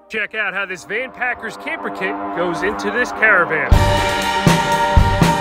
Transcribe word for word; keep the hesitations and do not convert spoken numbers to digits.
Check out how this Van Packers camper kit goes into this caravan.